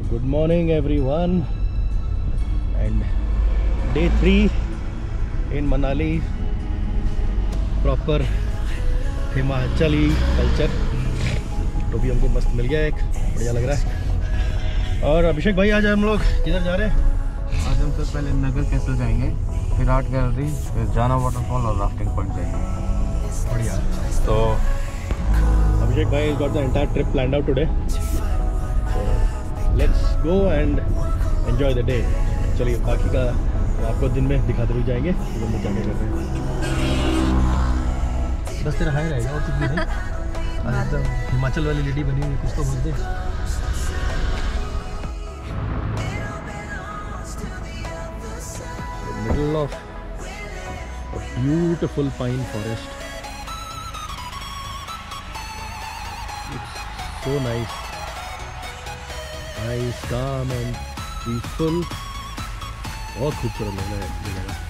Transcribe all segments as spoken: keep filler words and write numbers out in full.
Good morning everyone, and day three in Manali, proper Himachali culture. तो भी हमको मस्त मिल गया, एक बढ़िया लग रहा है। और अभिषेक भाई आज हम लोग किधर जा रहे हैं? आज हम सबसे पहले नगर कैसल जाएंगे, फिर आर्ट गैलरी, फिर जाना वाटरफॉल और राफ्टिंग पॉइंट जाएंगे। बढ़िया। तो अभिषेक भाई got the entire trip planned out today, let's go and enjoy the day. चलिए बाकी का आपको दिन में दिखाते हुए जाएंगे कि हम क्या कर रहे हैं। बस तेरा हाई रहेगा और कुछ भी नहीं। आज एकदम हिमाचल वाली लेडी बनी हुई, कुछ तो बोल दे। Middle of a beautiful pine forest. It's so nice, nice, calm and peaceful. बहुत खूबसूरत लग रहा है ये जगह।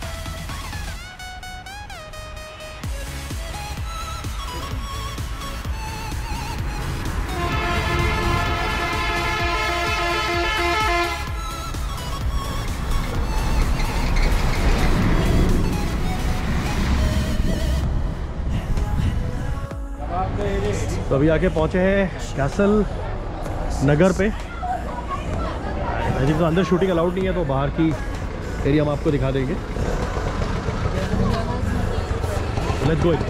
तो अभी आके पहुंचे हैं कैसल नगर पे। अभी तो अंदर शूटिंग अलाउड नहीं है, तो बाहर की एरिया हम आपको दिखा देंगे। Let's go.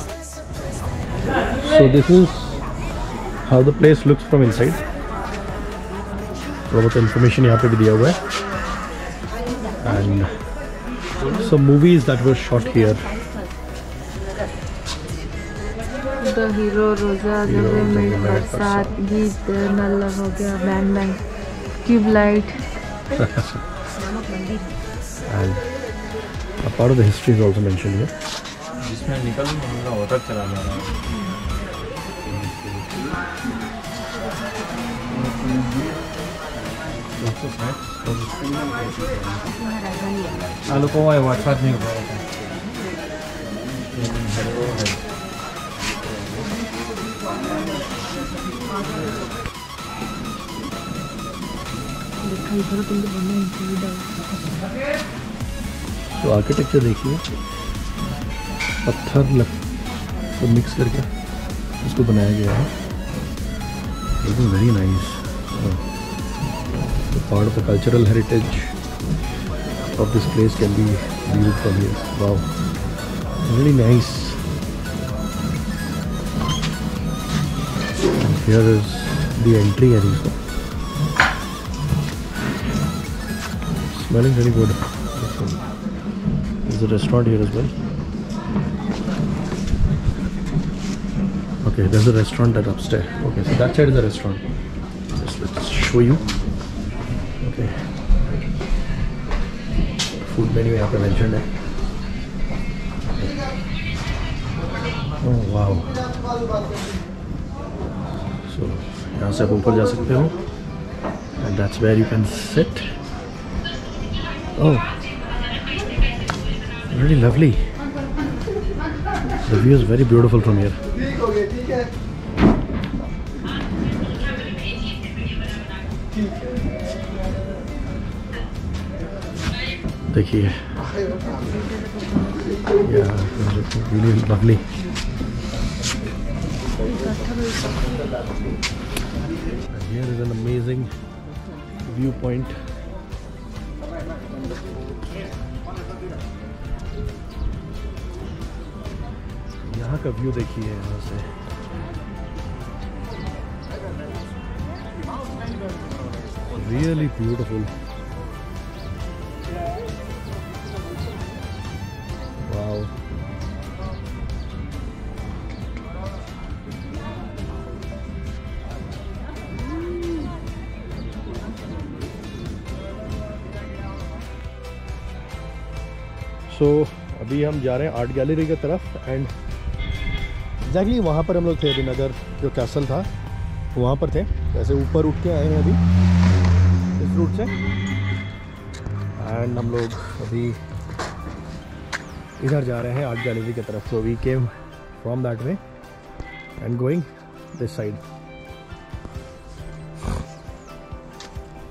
So this is how the place looks from inside. थोड़ा बहुत इंफॉर्मेशन यहाँ पे भी दिया हुआ है, and some movies that were shot here. The Hero, Roja, जबे में बरसात, गीत, नल्ला हो गया, Bang Bang, Tubelight. And a part of the history is also mentioned here. जिसमें निकल हमला वाटर चला जा रहा है। आलू को वाई वाटसाप नहीं हो रहा है। तो आर्किटेक्चर देखिए, पत्थर लग तो मिक्स करके इसको बनाया गया है। It is very nice. Part of the cultural heritage of this place can be viewed from here. Wow, really nice. And here is the entry area. Smelling very good. There's a restaurant here as well. Okay, there's a restaurant that upstairs. Okay, so that side is a restaurant. Just let's show you. Okay. Food menu यहाँ पे mentioned है. Oh wow. So यहाँ से आप ऊपर जा सकते हो, and that's where you can sit. Oh, really lovely. The view is very beautiful from here. देखिए, yeah, really lovely. And here is an amazing viewpoint. यहाँ का व्यू देखिए, यहाँ से really beautiful. Wow. So so, अभी हम जा रहे हैं आर्ट गैलरी की तरफ, एंड एग्जैक्टली वहाँ पर हम लोग थे। अभी नगर जो कैसल था वहाँ पर थे। वैसे ऊपर उठ के आए हैं अभी इस रूट से, एंड हम लोग अभी इधर जा रहे हैं आर्ट गैलरी की तरफ। So we came from that way and going this side.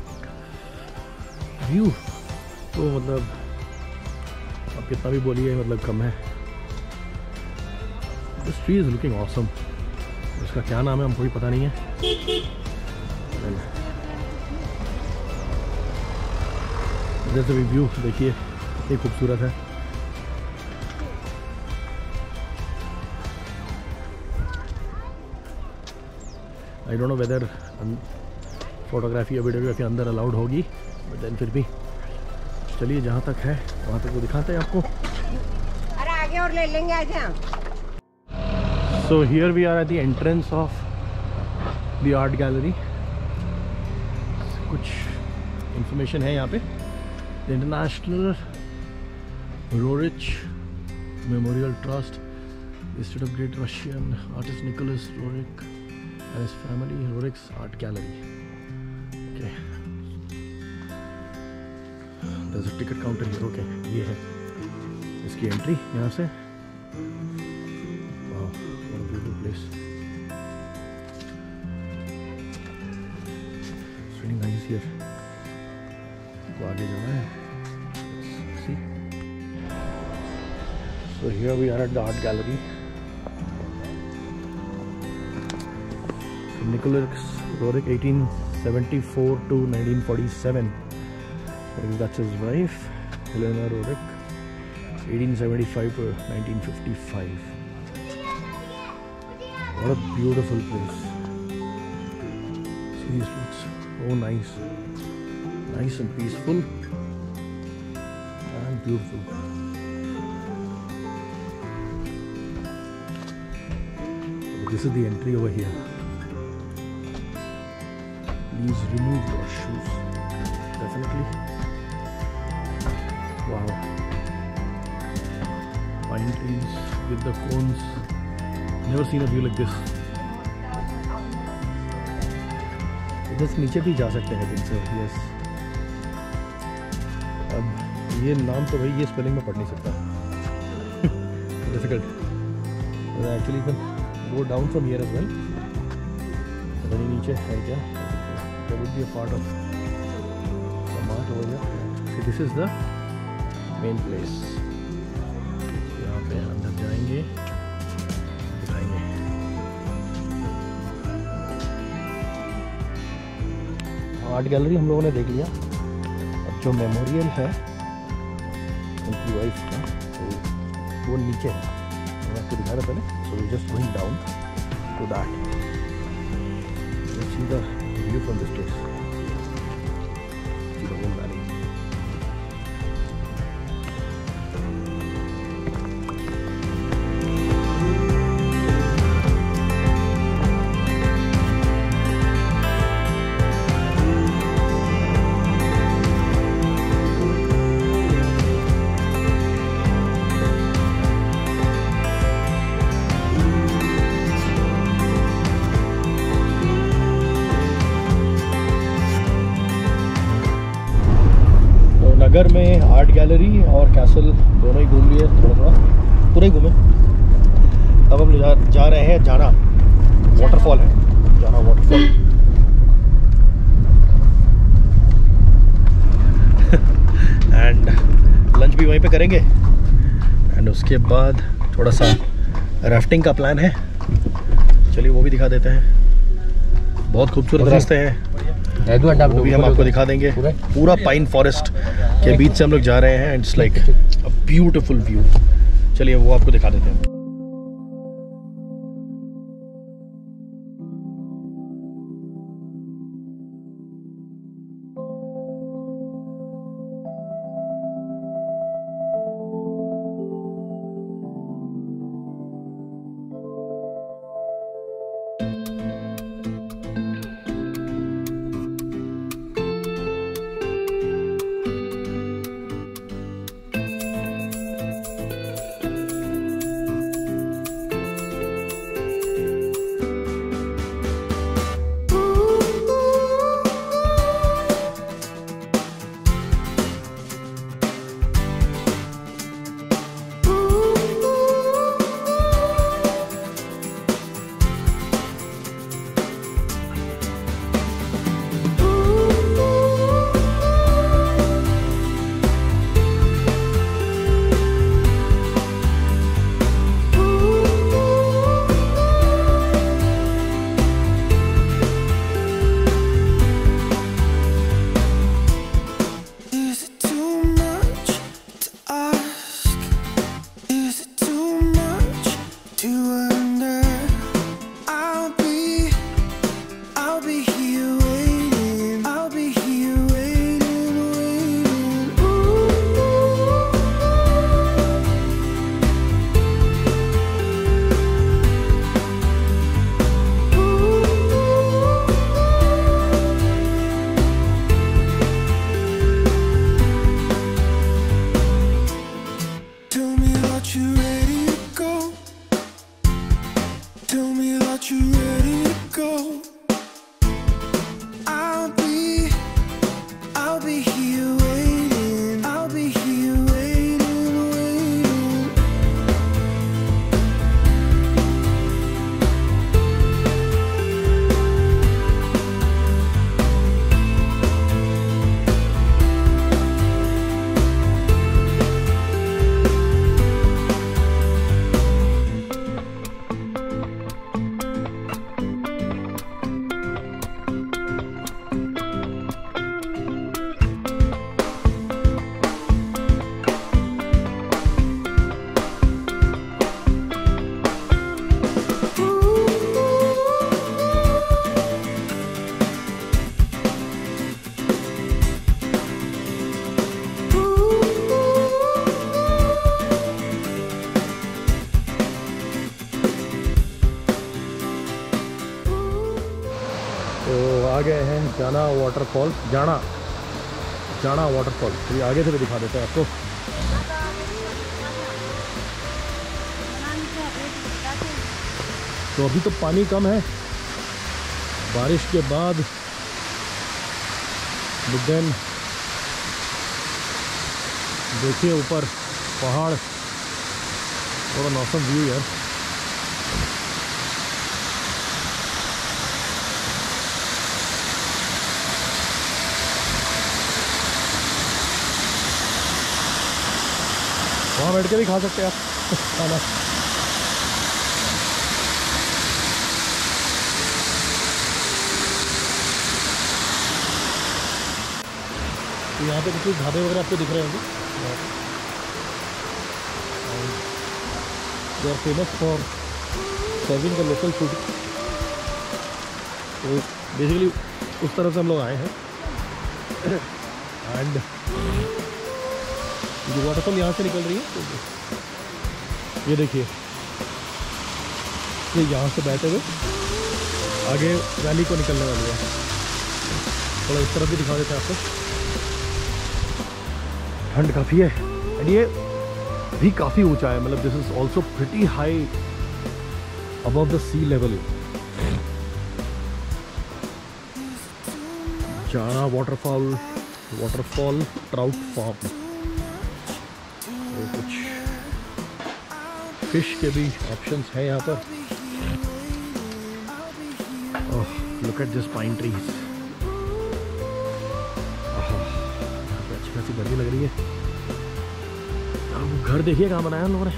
View तो मतलब आप कितना भी बोलिए मतलब कम है। This tree is looking awesome. उसका क्या नाम है हमको भी पता नहीं है। इधर से भी व्यू देखिए कितनी खूबसूरत है। I don't know whether photography या वीडियोग्राफी अंदर अलाउड होगी, बट देन फिर भी चलिए जहाँ तक है वहाँ तक वो दिखाते हैं आपको। अरे आगे और ले लेंगे आज हम। So here we are at the entrance of the art gallery. कुछ इंफॉर्मेशन है यहाँ पे। The international Roerich memorial trust, institute of great Russian artist Nicholas Roerich and his family, Rorik's Art Gallery. Okay. There's a ticket counter here. Okay, ये है इसकी entry यहाँ से। Wow, what a beautiful place. It's really nice here. तो आगे जाना है। Let's see. So here we are at the art gallery. Nicholas Roerich, eighteen seventy-four to nineteen forty-seven. That's his wife, Helena Roerich, eighteen seventy-five to nineteen fifty-five. What a beautiful place. See, this looks so nice, nice and peaceful and beautiful. This is the entry over here. Please remove your shoes. Definitely. Wow. Pine trees with the cones. Never seen a view like this. इधर से नीचे भी जा सकते हैं दिन से। Yes. अब ये नाम तो भाई ये स्पेलिंग में पढ़ नहीं सकता। Difficult. But actually you can go down from here as well. अगर ये नीचे है क्या? There would be a part of some art over here. So this is the main place. यहाँ पे अंदर जाएंगे, दिखाएंगे। आर्ट गैलरी हम लोगों ने देख लिया। अब जो मेमोरियल है उनकी वाइफ का, तो वो नीचे है। मैं आपको दिखा रहा पहले। So we just going down to that. Let's see the view from this place. See the whole valley. नगर में आर्ट गैलरी और कैसल दोनों ही घूम लिए, थोड़ा थोड़ा पूरे ही घूमे। अब हम जा, जा रहे हैं जाना वाटरफॉल है, जाना वाटरफॉल। एंड लंच भी वहीं पे करेंगे एंड उसके बाद थोड़ा सा राफ्टिंग का प्लान है। चलिए वो भी दिखा देते हैं। बहुत खूबसूरत रास्ते हैं, वो भी हम आपको दिखा देंगे। पूरा पाइन फॉरेस्ट के बीच से हम लोग जा रहे हैं। It's like a beautiful view. चलिए वो आपको दिखा देते हैं। ready to go. I'll be, I'll be here waiting. I'll be here waiting, waiting. तो आ गए हैं जाना वाटरफॉल, जाना जाना वाटरफॉल। तो ये आगे से भी दिखा देते हैं आपको। तो अभी तो पानी कम है बारिश के बाद, लेकिन देखिए ऊपर पहाड़, थोड़ा मौसम व्यू यार। वहाँ बैठ के भी खा सकते हैं आप खाना। तो यहाँ पे कुछ ढाबे वगैरह आपको दिख रहे होंगे। They are famous for serving the local food. तो बेसिकली उस तरफ से हम लोग आए हैं। एंड जो वाटरफॉल यहाँ से निकल रही है, तो ये देखिए, ये यहाँ से बहते हुए आगे वैली को निकलने वाली है। थोड़ा इस तरफ भी दिखा देते हैं आपको। ठंड काफ़ी है एंड ये भी काफ़ी ऊंचा है, मतलब this is also pretty high above the sea level. Jana waterfall, waterfall trout farm. कुछ फिश के भी ऑप्शंस है यहाँ पर। Oh, look at this pine trees. अच्छी खासी गर्मी लग रही है। अब घर देखिए कहाँ बनाया हम लोगों ने।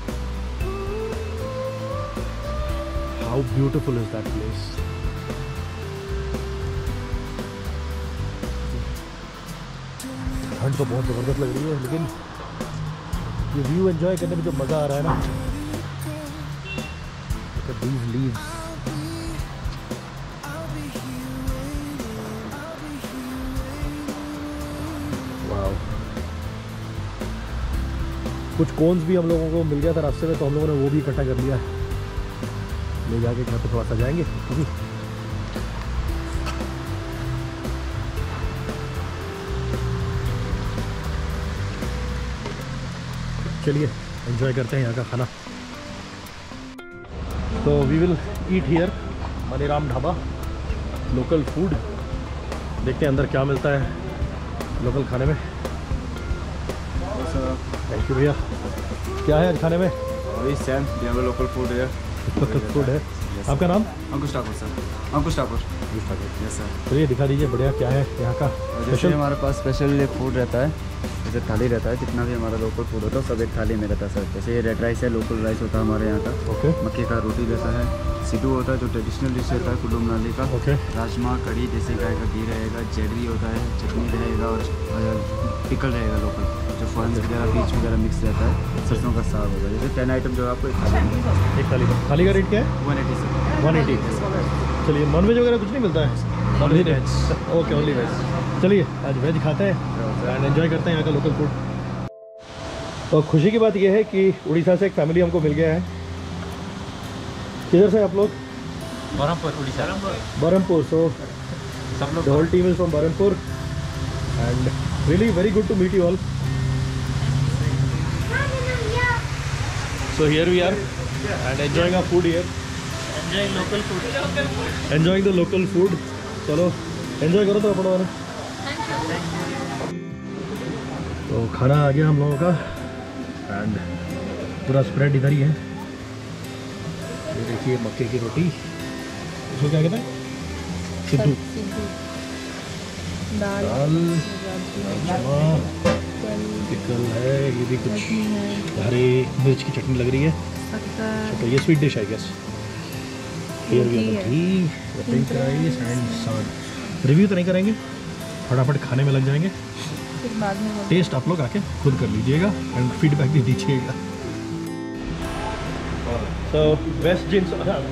How beautiful is that place. ठंड तो बहुत ज़बरदस्त लग रही है, लेकिन ये व्यू एंजॉय करने में जो मज़ा आ रहा है ना, these leaves। वाओ। कुछ कोन्स भी हम लोगों को मिल गया था रास्ते में, तो हम लोगों ने वो भी इकट्ठा कर लिया। ले जाके घर पे थोड़ा सा जाएंगे। चलिए एंजॉय करते हैं यहाँ का खाना। तो we will eat here, Maniram Dhaba, local food. देखते हैं अंदर क्या मिलता है लोकल खाने में। थैंक यू भैया। क्या है आज खाने में? वही सेम लोकल फूड है। लोकल फूड है। आपका नाम? Ankush Thakur sir. Ankush Thakur. Ankush Thakur, yes sir. चलिए दिखा दीजिए बढ़िया क्या है यहाँ का जैसे हमारे पास स्पेशल फूड रहता है, जैसे थाली रहता है, जितना भी हमारा लोकल फूड होता है सब एक थाली में रहता है सर। जैसे रेड राइस है, लोकल राइस होता है हमारे यहाँ का। ओके। मक्के का रोटी रहता है, सिद्धू होता है जो ट्रेडिशनल डिश रहता है कुल्लू मनाली का। ओके। राजमा, कढ़ी, देसी गाय का घी रहेगा, जैगरी होता है, चटनी रहेगा और पिकल रहेगा लोकल, जो फॉरन वगैरह बीच वगैरह मिक्स रहता है। सरसों का साग होगा। जैसे टेन आइटम जो आपको एक थाली में। एक थाली का थाली का रेट क्या है? One eighty sir. One eighty. चलिए नॉन वेज वगैरह कुछ नहीं मिलता है? Only veg. Okay, only veg. चलिए आज वेज खाते हैं एंड एंजॉय करते हैं यहाँ का लोकल फूड। तो खुशी की बात यह है कि उड़ीसा से एक फैमिली हमको मिल गया है। किधर से आप लोग? बरहमपुर, उड़ीसा। बरहमपुर। सो सब लोग the whole team is from Berhampur and really very good to meet you all. So here we are and enjoying our food here. Enjoying the local food. चलो एंजॉय करो तो अपना वाला। तो खाना आ गया हम लोगों का एंड पूरा स्प्रेड इधर ही है। ये देखिए मक्के की रोटी, इसको क्या कहते हैं? सिद्धू। दाल, दाल, राजमा, पिकल है, ये भी कुछ हरे मिर्च की चटनी लग रही है। तो ये स्वीट डिश है guess. Here we have ghee, pink rice and saag. Review तो नहीं करेंगे, फटाफट खाने में लग जाएंगे। फिर बाद में टेस्ट आप लोग आके खुद कर लीजिएगा एंड फीडबैक भी दीजिएगा। तो बेस्ट जिन्स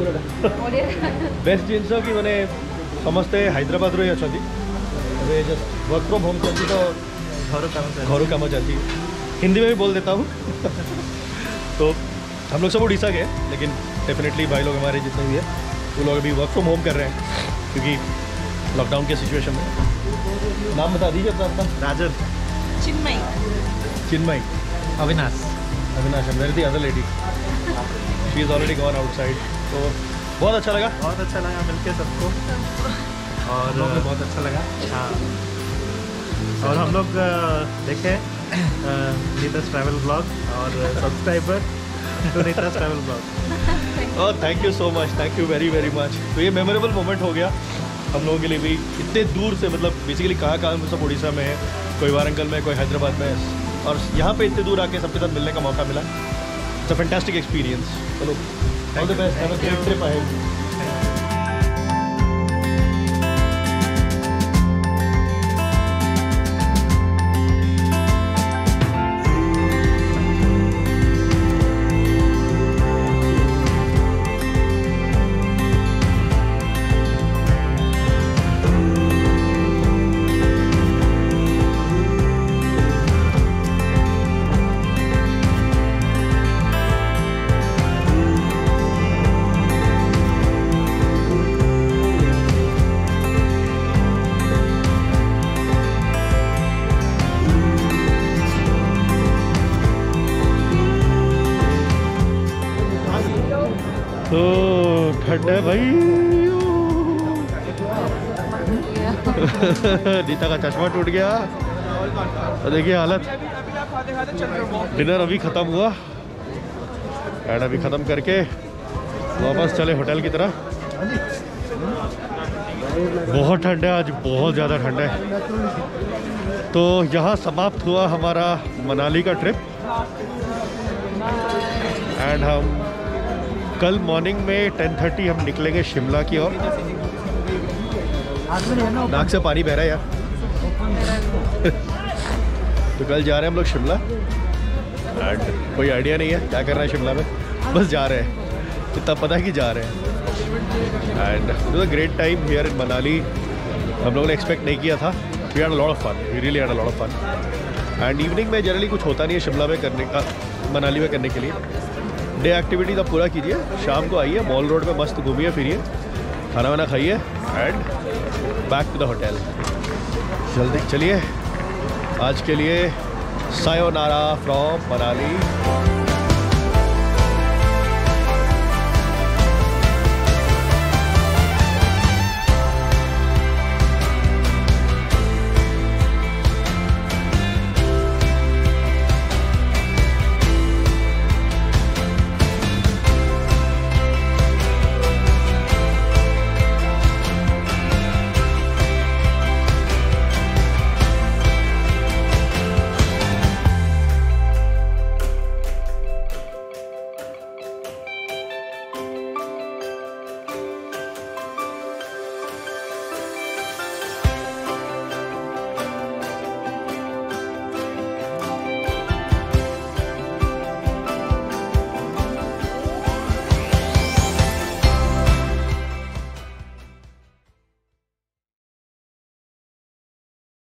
बेस्ट जिन्स कि मैंने समस्ते हैदराबाद रो अच्छा जस्ट वर्क फ्रॉम होम चलती तो घर काम घर काम चलती। हिंदी में भी बोल देता हूँ तो हम लोग सब उड़ीसा के, लेकिन डेफिनेटली भाई लोग हमारे जितने भी है वो लोग अभी वर्क फ्रॉम होम कर रहे हैं क्योंकि लॉकडाउन के सिचुएशन में। नाम बता दीजिए अपना अपना। Rajan, Chinmay, Chinmay, Avinash. Avinash and where the other lady, she is already gone outside. तो बहुत अच्छा लगा, बहुत अच्छा लगा मिलके सबको और बहुत अच्छा लगा। हाँ, और हम लोग देखें नीता's ट्रैवल ब्लॉग और subscriber to Neeta's travel blog. Oh thank you so much, thank you very very much. तो ये मेमोरेबल मोमेंट हो गया हम लोगों के लिए भी, इतने दूर से, मतलब बेसिकली कहाँ कहाँ में सब उड़ीसा में है, कोई वारंगल में, कोई हैदराबाद में, और यहाँ पे इतने दूर आके सबके साथ मिलने का मौका मिला। It's a fantastic experience. चलो all the best, have a great trip ahead. तो ठंड है भाई। नीता का चश्मा टूट गया और देखिए हालत। डिनर अभी ख़त्म हुआ एंड अभी ख़त्म करके वापस चले होटल की तरफ। बहुत ठंड है आज, बहुत ज़्यादा ठंड है। तो यहाँ समाप्त हुआ हमारा मनाली का ट्रिप एंड हम कल मॉर्निंग में टेन थर्टी हम निकलेंगे शिमला की ओर। नाक से पानी बह रहा है यार। तो कल जा रहे हैं हम लोग शिमला एंड कोई आइडिया नहीं है क्या कर रहे हैं शिमला में, बस जा रहे हैं, इतना पता है कि जा रहे हैं। And it was a great time here in Manali. हम लोगों ने एक्सपेक्ट नहीं किया था। We had a lot of fun, we really had a lot of fun. And evening में जनरली कुछ होता नहीं है शिमला में करने का, मनाली में करने के लिए। डे एक्टिविटीज आप पूरा कीजिए, शाम को आइए मॉल रोड पे मस्त घूमिए फिरिए, खाना वाना खाइए and back to the hotel. जल्दी चलिए, आज के लिए सायोनारा फ्रॉम मनाली।